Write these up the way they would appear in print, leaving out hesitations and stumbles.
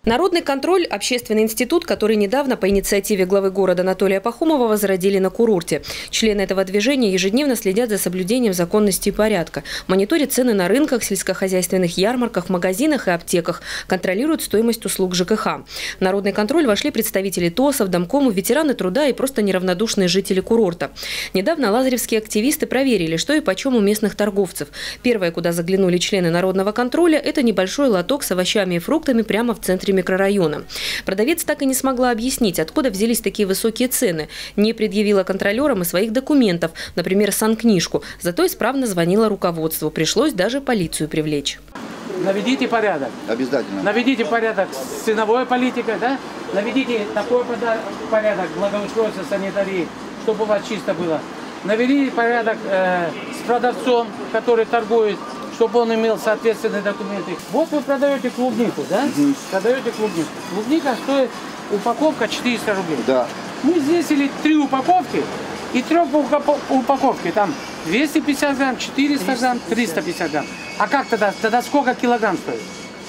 Народный контроль – общественный институт, который недавно по инициативе главы города Анатолия Пахомова возродили на курорте. Члены этого движения ежедневно следят за соблюдением законности и порядка, мониторят цены на рынках, сельскохозяйственных ярмарках, магазинах и аптеках, контролируют стоимость услуг ЖКХ. В народный контроль вошли представители ТОСов, домкомов, ветераны труда и просто неравнодушные жители курорта. Недавно лазаревские активисты проверили, что и почем у местных торговцев. Первое, куда заглянули члены народного контроля – это небольшой лоток с овощами и фруктами прямо в центре микрорайона. Продавец так и не смогла объяснить, откуда взялись такие высокие цены. Не предъявила контролерам и своих документов, например, санкнижку. Зато исправно звонила руководству. Пришлось даже полицию привлечь. Наведите порядок. Обязательно. Наведите порядок с ценовой политикой, да? Наведите такой порядок благоустройства, санитарии, чтобы у вас чисто было. Наведите порядок с продавцом, который торгует, чтобы он имел соответственные документы. Вот вы продаете клубнику, да? Продаете клубнику. Клубника стоит упаковка 400 рублей. Да. Мы взвесили 3 упаковки и 3 упаковки. Там 250 грамм, 400 грамм, 350 грамм. А как тогда? Тогда сколько килограмм стоит?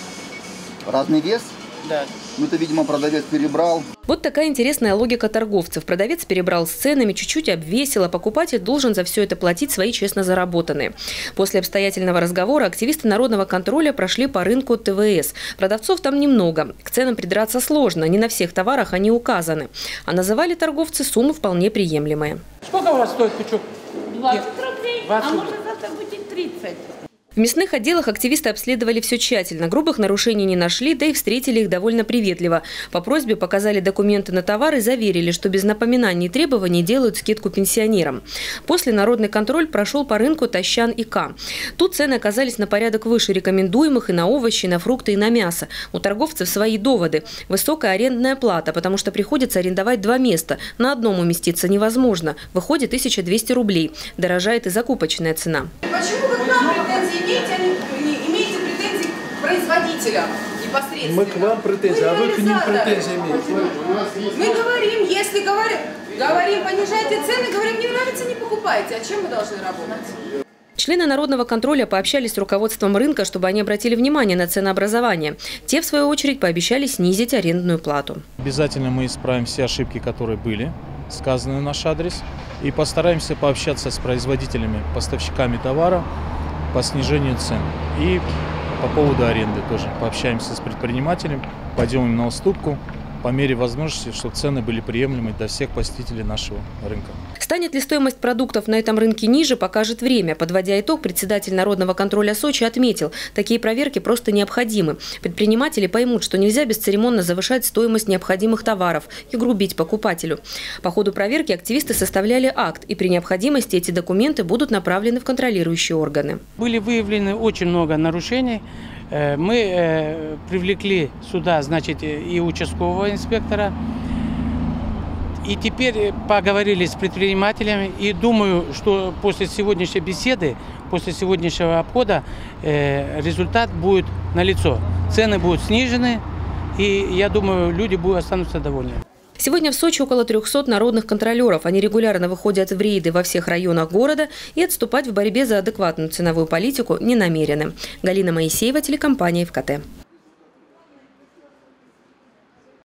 Разный вес? Да. Ну, это, видимо, продавец перебрал. Вот такая интересная логика торговцев. Продавец перебрал с ценами, чуть-чуть обвесил, а покупатель должен за все это платить свои честно заработанные. После обстоятельного разговора активисты народного контроля прошли по рынку ТВС. Продавцов там немного. К ценам придраться сложно, не на всех товарах они указаны. А называли торговцы суммы вполне приемлемые. Сколько у вас стоит пучок? 20 рублей, 20 а может завтра будет 30. В мясных отделах активисты обследовали все тщательно. Грубых нарушений не нашли, да и встретили их довольно приветливо. По просьбе показали документы на товар и заверили, что без напоминаний и требований делают скидку пенсионерам. После народный контроль прошел по рынку Тащан и К. Тут цены оказались на порядок выше рекомендуемых и на овощи, и на фрукты, и на мясо. У торговцев свои доводы. Высокая арендная плата, потому что приходится арендовать 2 места. На одном уместиться невозможно. Выходит 1200 рублей. Дорожает и закупочная цена. Почему вы к нам претензии имеете претензии к производителям непосредственно? Мы к вам претензии, а вы к ним претензии имеете. Мы говорим, если говорим, понижайте цены, говорим, не нравится, не покупайте. А чем мы должны работать? Члены народного контроля пообщались с руководством рынка, чтобы они обратили внимание на ценообразование. Те, в свою очередь, пообещали снизить арендную плату. Обязательно мы исправим все ошибки, которые были сказаны на наш адрес, и постараемся пообщаться с производителями, поставщиками товара по снижению цен. И по поводу аренды тоже пообщаемся с предпринимателем, пойдем им на уступку по мере возможности, чтобы цены были приемлемы для всех посетителей нашего рынка. Станет ли стоимость продуктов на этом рынке ниже, покажет время. Подводя итог, председатель народного контроля Сочи отметил, такие проверки просто необходимы. Предприниматели поймут, что нельзя бесцеремонно завышать стоимость необходимых товаров и грубить покупателю. По ходу проверки активисты составляли акт, и при необходимости эти документы будут направлены в контролирующие органы. Были выявлены очень много нарушений. Мы привлекли сюда, значит, и участкового инспектора. И теперь поговорили с предпринимателями. И думаю, что после сегодняшней беседы, после сегодняшнего обхода результат будет налицо. Цены будут снижены, и я думаю, люди останутся довольны. Сегодня в Сочи около 300 народных контролеров. Они регулярно выходят в рейды во всех районах города и отступать в борьбе за адекватную ценовую политику не намерены. Галина Моисеева, телекомпания ФКТ.